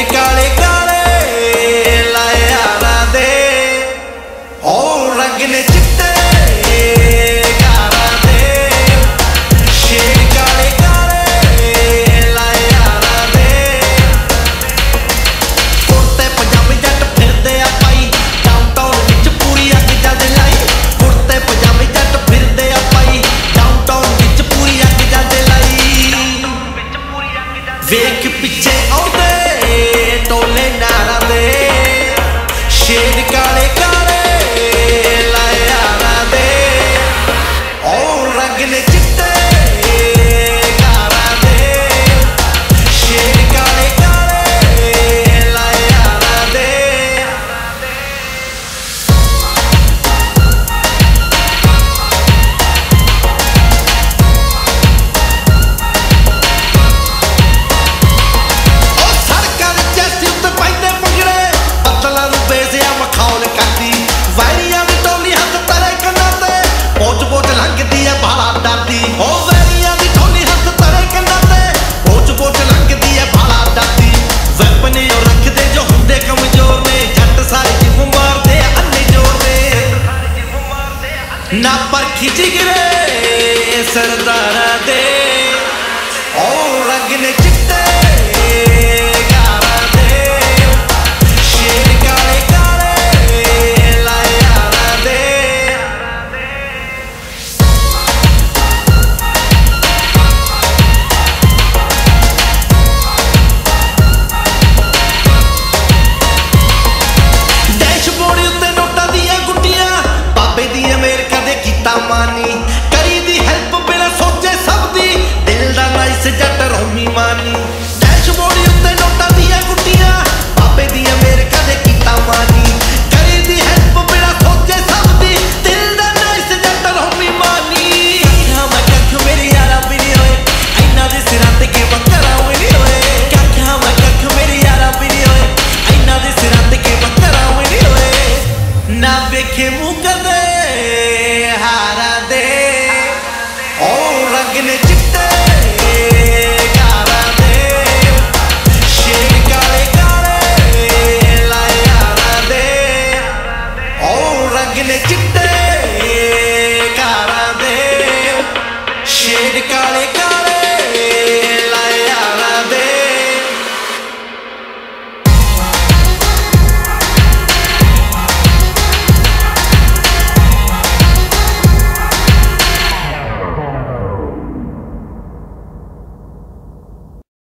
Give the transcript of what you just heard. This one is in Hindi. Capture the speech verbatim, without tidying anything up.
काले काले लाए यारा दे ओ रंग ने चिट्टे गारा दे शेर काले काले लाए यारा दे कुर्ते पजामे जट फिरदे आ पाई डाउनटाउन विच पूरी अग जद लाई कुर्ते पजामे जट फिरदे आ पाई डाउनटाउन विच पूरी अग जद लाई वेख पिछे आउंदे टोले नारा दे शेर काले